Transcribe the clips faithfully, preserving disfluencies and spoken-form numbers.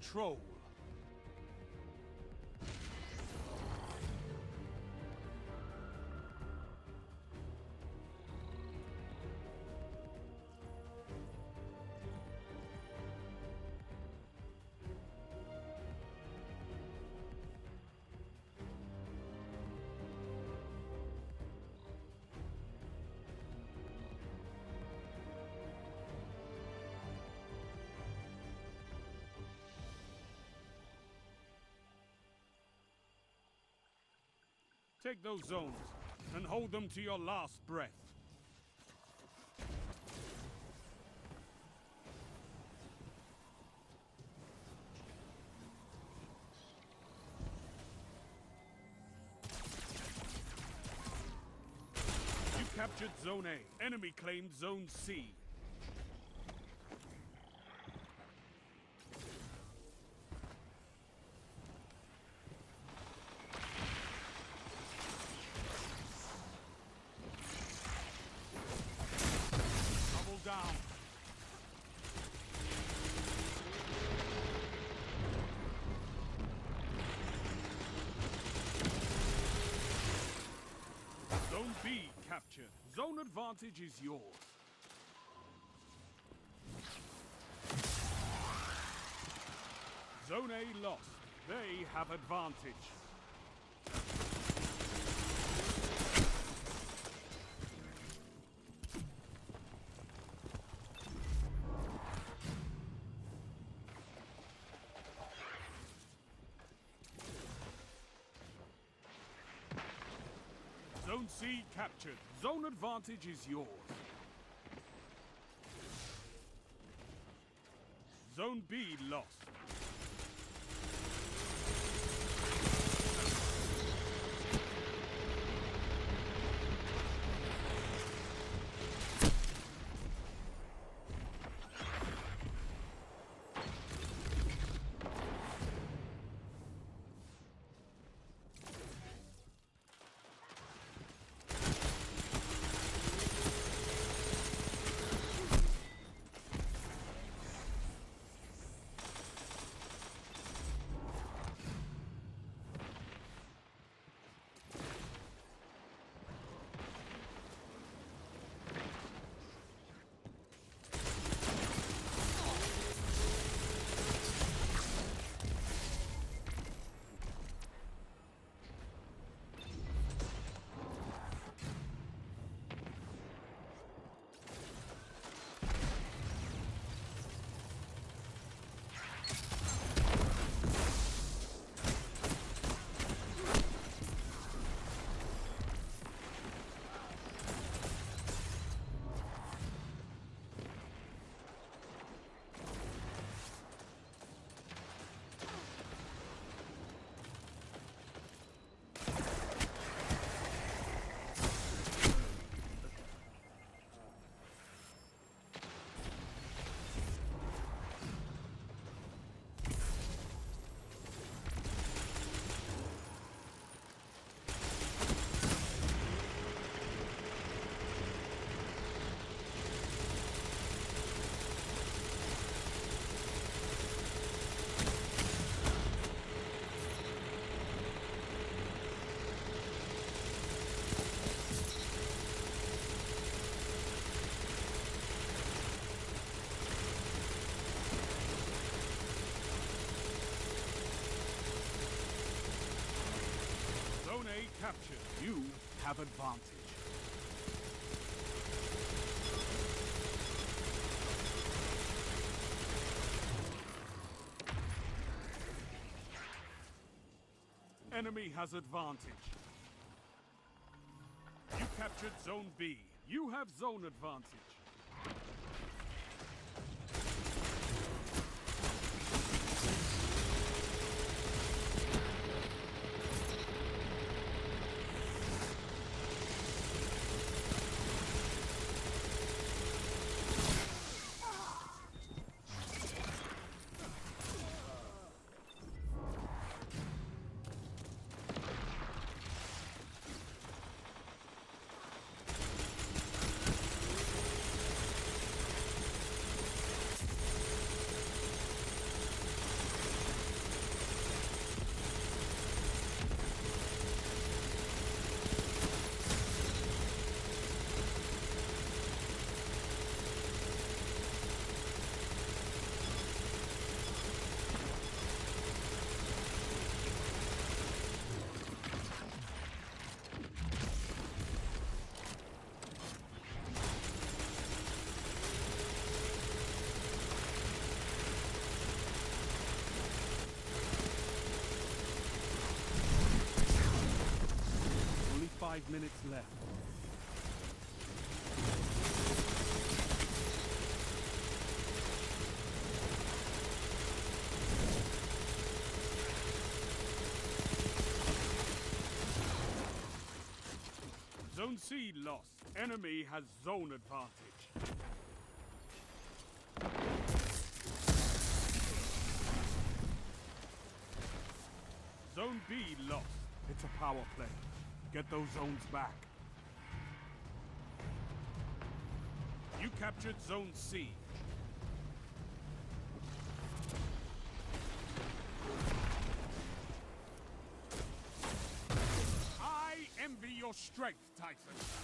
control. Take those zones and hold them to your last breath. You captured Zone A. Enemy claimed Zone C. Down. Zone B captured. Zone advantage is yours. Zone A lost. They have advantage. Zone C captured. Zone advantage is yours. Zone B lost. Captured. You have advantage. Enemy has advantage. You captured Zone B. You have zone advantage. Five minutes left. Zone C lost. Enemy has zone advantage. Zone B lost. It's a power play. Get those zones back. You captured Zone C. I envy your strength, Titan.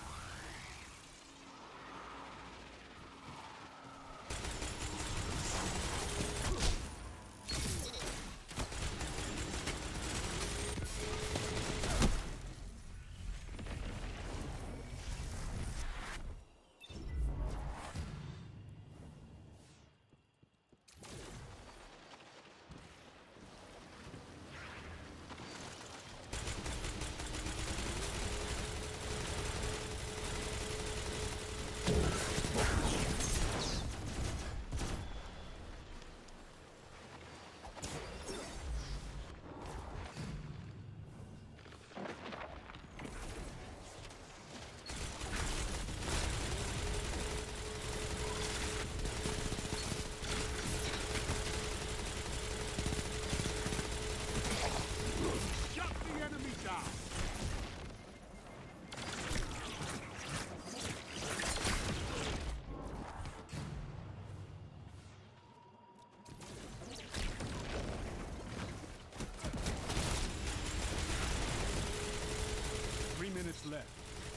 Minutes left.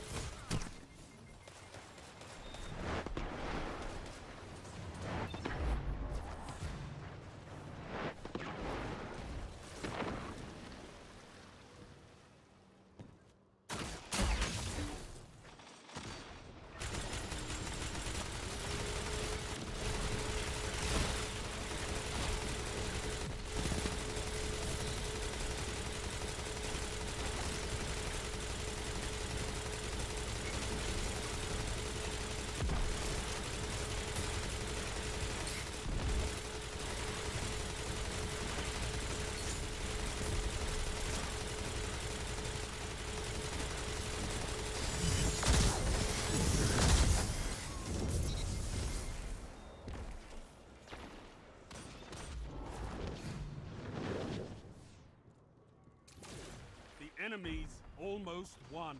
Enemies almost won.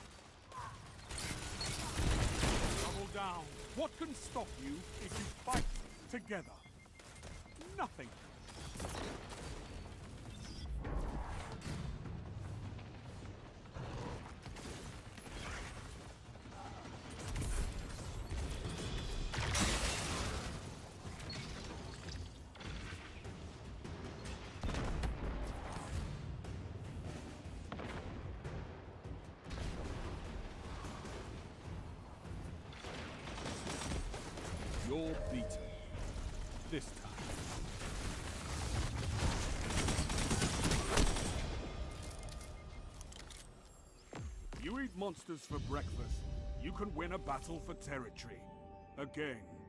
Double down. What can stop you if you fight together? Nothing. You're beaten. This time. You eat monsters for breakfast. You can win a battle for territory. Again.